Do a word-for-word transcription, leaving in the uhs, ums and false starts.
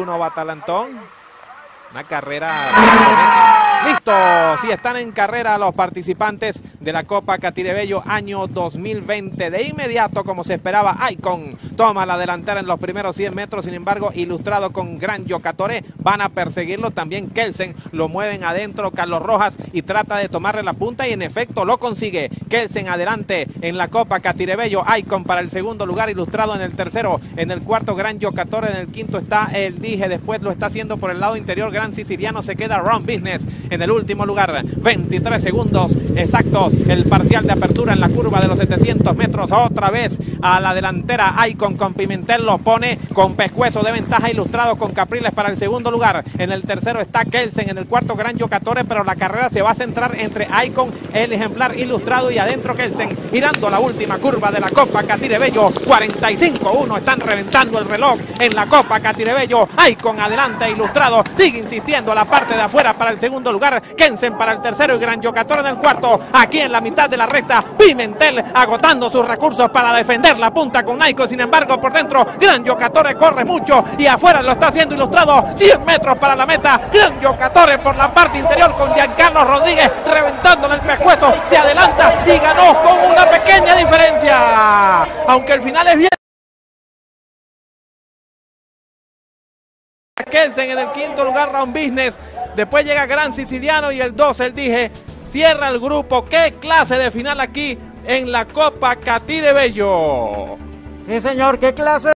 uno Batalantón. Una carrera... ¡Listo! Sí, están en carrera los participantes de la Copa Catirebello año dos mil veinte. De inmediato, como se esperaba, Icon toma la delantera en los primeros cien metros. Sin embargo, Ilustrado con Gran Yocatoré van a perseguirlo. También Kelsen lo mueven adentro, Carlos Rojas, y trata de tomarle la punta y en efecto lo consigue. Kelsen adelante en la Copa Catirebello. Icon para el segundo lugar, Ilustrado en el tercero, en el cuarto Gran Yocatoré, en el quinto está el Dije, después lo está haciendo por el lado interior Gran Siciliano, se queda Round Business en el último lugar, veintitrés segundos exactos, el parcial de apertura en la curva de los setecientos metros, otra vez a la delantera Icon con Pimentel, lo pone con pescuezo de ventaja, Ilustrado con Capriles para el segundo lugar, en el tercero está Kelsen, en el cuarto Gran Yocatoré, pero la carrera se va a centrar entre Icon, el ejemplar Ilustrado, y adentro Kelsen, girando la última curva de la Copa Catirebello, cuarenta y cinco uno, están reventando el reloj en la Copa Catirebello, Icon adelante, Ilustrado, sigue insistiendo a la parte de afuera para el segundo lugar, Kelsen para el tercero y Gran Yocatoré en el cuarto, aquí en la mitad de la recta, Pimentel agotando sus recursos para defender la punta con Icon, sin embargo por dentro, Gran Yocatoré corre mucho y afuera lo está haciendo Ilustrado, cien metros para la meta, Gran Yocatoré por la parte interior con Giancarlo Rodríguez reventándole el pescuezo, se adelanta y ganó con una pequeña diferencia, aunque el final es bien. Kelsen en el quinto lugar, Round Business, después llega Gran Siciliano y el dos, el Dije, cierra el grupo. Qué clase de final aquí en la Copa Catirebello. Sí señor, qué clase.